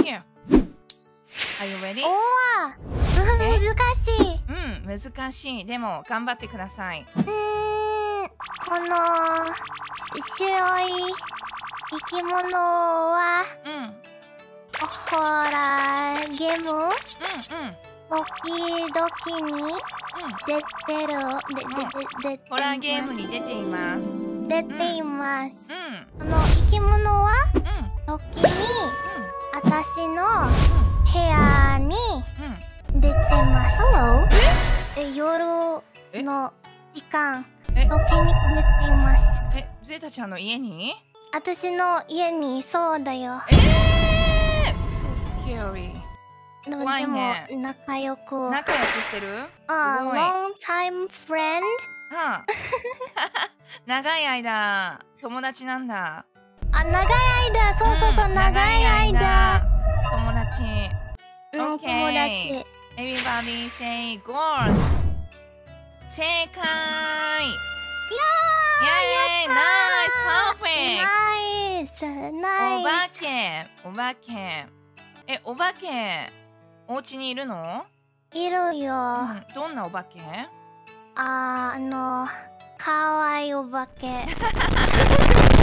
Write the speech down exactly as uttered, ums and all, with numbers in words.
here. Are you ready? おー、難しい。 うん、難しい。でも頑張ってください。 うーん、この白い生き物は、 うん、うん、うん。 ホラーゲーム時々に出てる、で、で、で、で、 ホラーゲームに出ています。 出ています。 うん、 この生き物はうん、 時に私の部屋に出てます。え、夜の時間、時に出ています。 え、ゼータちゃんの家に？ 私の家に、そうだよ。 えー、so scary。 でも、 怖いね。 でも仲良く。 仲良くしてる？ あ、 すごい。 long time friend。 はあ、長い間友達なんだ。 あ、長い間、そうそうそう、 うん、 長い間。 友達。 うん、友達。 Everybody say girls。正解。 いイエーイ、ナイス、パーフェクト。 ナイス、ナイス。 お化け、お化け。え、お化け、お家にいるの？ いるよ。 うん、どんなお化け？ あ、あの、かわいいお化け。